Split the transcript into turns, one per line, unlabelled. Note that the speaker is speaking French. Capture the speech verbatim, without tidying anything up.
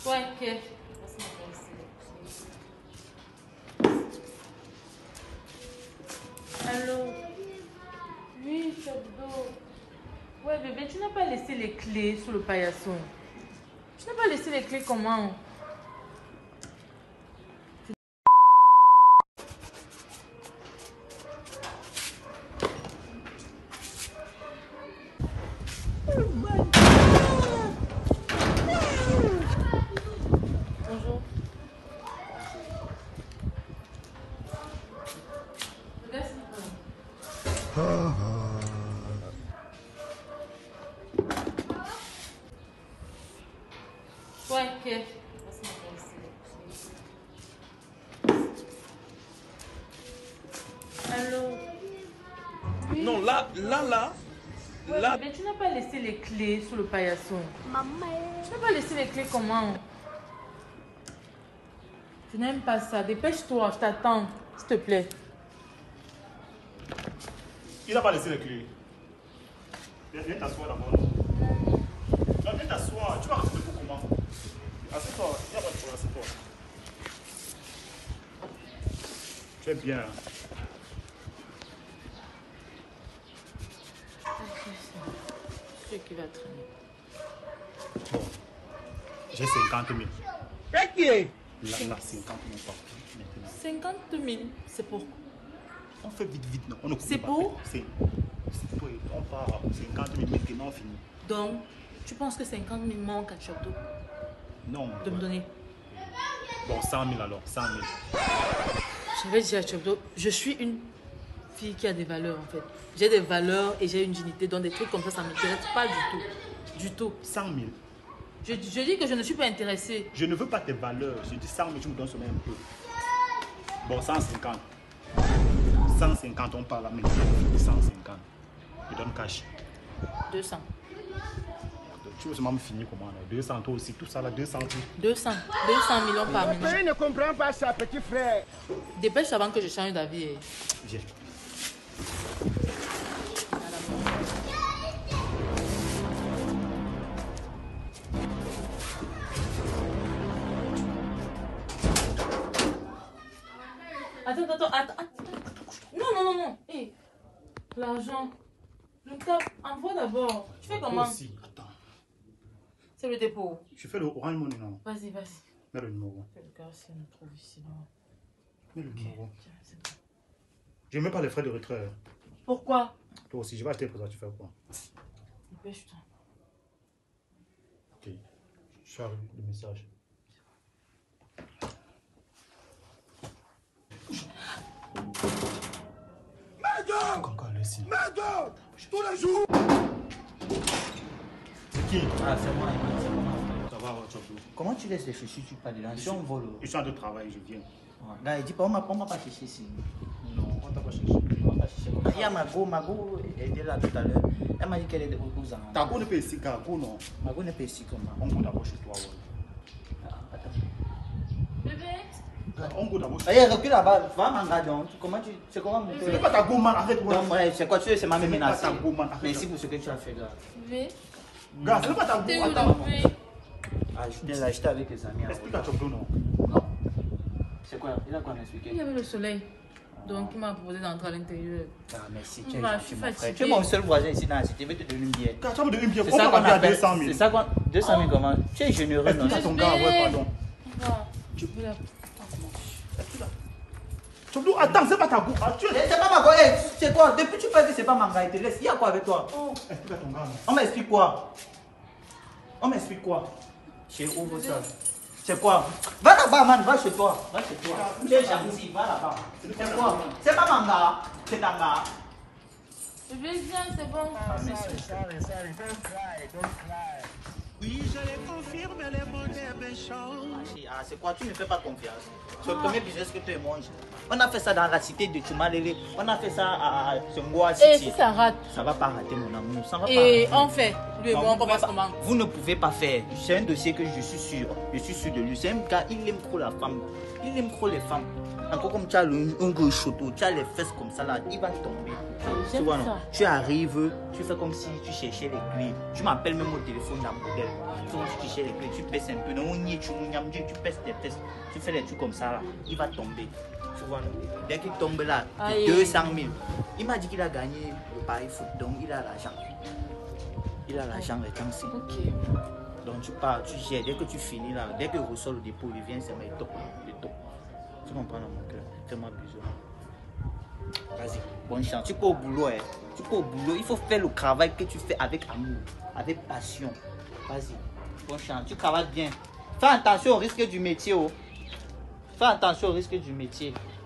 Ouais, ok. Allô? Oui, Chabdo. Ouais, bébé, tu n'as pas laissé les clés sur le paillasson. Tu n'as pas laissé les clés comment? Bonjour. Regarde ce qu'il faut. Ouais, ok. Allô? Oui.
Non, là, là, là.
Ouais,
là.
bébé, tu n'as pas laissé les clés sur le paillasson.
Maman.
Tu n'as pas laissé les clés comment? Je n'aime pas ça. Dépêche-toi, je t'attends. S'il te plaît.
Il n'a pas laissé les clés. Viens, viens t'asseoir d'abord. Non, viens t'asseoir. Tu vas rester pour comment? Assieds-toi. Il n'y a pas de problème, assieds-toi. Tu es bien.
C'est ce qui va traîner.
Bon. J'ai cinquante mille. Là, là, cinquante mille partout. Maintenant.
cinquante mille, c'est pour...
On fait vite, vite. Non. On ne
C'est
pas.
pour?
C'est pour. On part à cinquante mille maintenant, on finit.
Donc, tu penses que cinquante mille manquent à Chabdo
Non.
de me donner?
Bon, cent mille alors. cent mille.
J'avais dit à Chabdo, je suis une fille qui a des valeurs en fait. J'ai des valeurs et j'ai une dignité. Donc des trucs comme ça, ça ne m'intéresse pas du tout. Du tout.
cent mille.
Je, je dis que je ne suis pas intéressée.
Je ne veux pas tes valeurs. Je dis cent mille, tu me donnes seulement un peu. Bon, cent cinquante. cent cinquante, on parle là maintenant. cent cinquante. Je donne cash.
deux cents.
Tu veux seulement me finir comment là? deux cents, toi aussi, tout ça là, deux cents.
deux cents. deux cents millions par minute.
Il ne comprend pas ça, petit frère.
Dépêche avant que je change d'avis.
Viens.
Attends, attends, attends, attends. Non, non, non, non. Hey, l'argent. Le cap, envoie d'abord. Tu fais comment?
Toi aussi, attends.
C'est le dépôt.
Je fais le Orange Money, non?
Vas-y, vas-y.
Mets le numéro.
Fais le cas si on le trouve ici. Non.
Mets le numéro.
Tiens, c'est bon.
Je ne mets pas les frais de retrait.
Pourquoi?
Toi aussi, je vais acheter pour ça, tu fais quoi?
Dépêche-toi.
Ok. Je suis arrivé, le message.
Mado!
Encore le signe.
Mado! Tous les jours!
C'est qui?
Ah, c'est moi, Emma, c'est moi.
Ça va, Tchobdo?
Comment tu laisses les chaussures, tu pas dedans? Si on vole.
Je suis en train de travailler, je viens.
Gars, il dit pas, on m'a pas cherché ici.
Non, on t'a pas cherché.
On m'a pas cherché. Il y a Mago, Mago était là tout à l'heure. Elle m'a dit qu'elle est aux ans.
Ta go ne peut ici, Gago, non?
Mago n'est pas ici comme moi.
On go d'abord chez toi, ouais.
Ah, attends.
Bébé?
On go d'abord chez toi.
Allez, recule là-bas, va m'engager. Comment tu. C'est comment mon
C'est pas ta go, man, arrête, ouais.
Non, ouais, c'est quoi tu sais, c'est ma
C'est
même
pas
menacée.
ta go, man, arrête.
Merci pour ce que tu as fait, gars.
Bébé?
Gars, c'est pas ta go,
T'es où
attends.
le bébé?
Ah, je viens là, j'étais avec les amis.
Explique à Tchobdo, non?
Non. C'est quoi? Il a quoi m'expliquer?
Il y avait le soleil. Donc il m'a proposé d'entrer à l'intérieur.
Ah, merci, tu es
Bah,
gentil,
je suis
mon frère.
fatiguée.
Tu es mon seul voisin ici dans la cité, je vais te donner une bière.
Gars, tu vas me donner une bière.
C'est
On
ça
va
qu'on
payer à
appelle.
deux cent
C'est
mille.
ça qu'on. deux cent mille comment? Tu es généreux, non?
Explique à ton gars, ouais, pardon.
Va. Tu peux la...
Tchobdo, attends, c'est pas ta go. Ah, tu es...
C'est pas ma quoi, c'est quoi? Depuis tu parles que c'est pas ma gars, il te laisse. Il y a quoi avec toi?
Oh.
Explique à ton gars, non?
On m'explique quoi? On m'explique quoi? Chez où ça? C'est quoi? Va là-bas, man, va chez toi. Va chez toi. Tu es gentil, va là-bas. C'est quoi? C'est pas manga, c'est ta gars.
Bébé, viens, c'est bon.
Sorry, sorry, sorry. Don't cry, don't cry.
Oui, je les confirme, les mondes est méchant.
Ah, c'est quoi? Tu ne fais pas confiance. C'est le premier business que tu manges. On a fait ça dans la cité de Tumalele. On a fait ça à Songoa City.
Et si ça rate?
Ça va pas rater, mon amour. Ça va
Et
pas rater.
on fait. Lui et
Non,
moi, on
vous pouvez
commence
pas-
comment?
Vous ne pouvez pas faire. C'est un dossier que je suis sûr. Je suis sûr de lui. C'est un gars, il aime trop la femme. Il aime trop les femmes. Encore comme tu as le, un gros château, tu as les fesses comme ça là, il va tomber. Tu
J'aime
vois, non?
ça.
Tu arrives, tu fais comme si tu cherchais les clés. Tu m'appelles même au téléphone d'un modèle. Tu fais comme si tu cherchais les clés, tu pèses un peu. Non, on y est, tu, tu pèses tes fesses. Tu fais des trucs comme ça là, il va tomber. Tu vois, non? Dès qu'il tombe là,
Aïe.
deux cent mille. Il m'a dit qu'il a gagné le pari foot, donc il a l'argent. Il a l'argent, les chances.
Ok.
Donc tu pars, tu gères. Dès que tu finis là, dès qu'il ressort le dépôt, il vient, c'est mes top, les top. Tu comprends dans mon cœur. Fais-moi besoin. Vas-y, bonne chance. Tu peux au boulot, hein. Tu peux au boulot. Il faut faire le travail que tu fais avec amour, avec passion. Vas-y, bonne chance. Tu travailles bien. Fais attention au risque du métier. Oh. Fais attention au risque du métier.